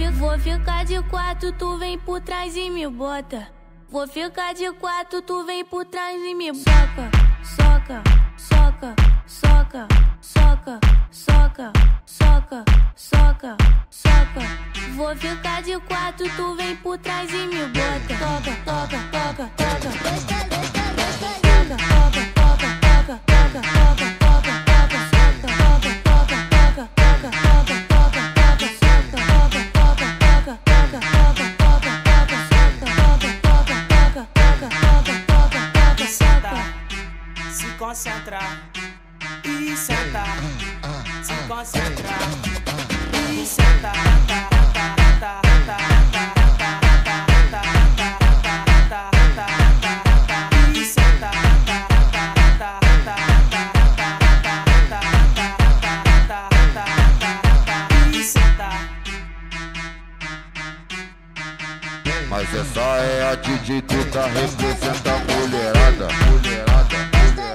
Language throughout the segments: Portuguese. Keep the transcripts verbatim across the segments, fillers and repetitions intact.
fi, vou ficar de quatro, tu vem por trás e me bota. Vou ficar de quatro, tu vem por trás e me soca, soca, soca, soca, soca, soca, soca, soca, soca. Vou ficar de quatro, tu vem por trás e me bota. Toca, toca, toca, toca. Toca, toca, toca, toca, toca, toca, toca, toca, toca, toca, toca, toca, toca, toca, toca, toca, soca, toca, toca, toca, toca, toca, toca, toca, soca, toca, toca, toca, toca, toca, toca, toca, soca. Se concentra e senta, se concentra e senta, e senta, e senta. Mas essa é a D J que tá representa a mulherada, mulherada.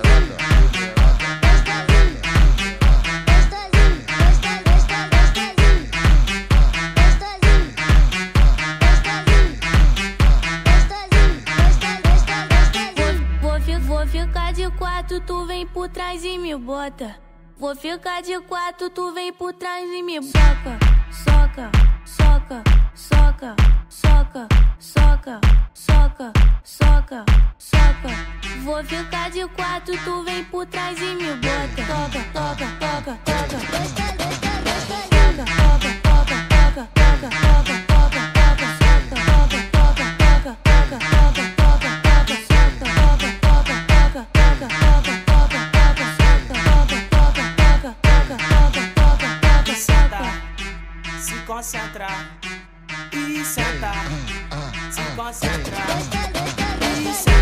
Vou ficar de quatro, tu vem por trás e me bota. Vou ficar de quatro, tu vem por trás e me soca, soca, soca, soca, soca, soca, soca, soca, soca. Vou ficar de quatro, tu vem por trás e me bota. Toca, toca, toca, toca. Toca, toca, toca, toca, toca, toca, toca, toca, toca, soca, toca, toca, toca, toca, toca, toca, toca, soca, toca, toca, toca, toca, toca, toca, toca, soca, toca, toca, toca, toca, toca, toca, toca, soca. Se concentra e senta, se concentra e senta.